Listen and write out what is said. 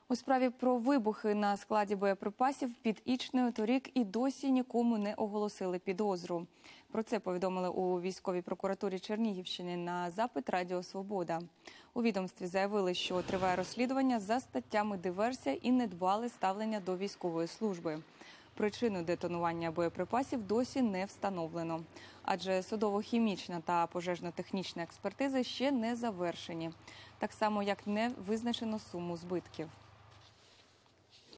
У справі про вибухи на складі боєприпасів під Ічнею торік і досі нікому не оголосили підозру. Про це повідомили у військовій прокуратурі Чернігівщини на запит Радіо Свобода. У відомстві заявили, що триває розслідування за статтями диверсія і недбале ставлення до військової служби. Причину детонування боєприпасів досі не встановлено, адже судово-хімічна та пожежно-технічна експертизи ще не завершені, так само як не визначено суму збитків.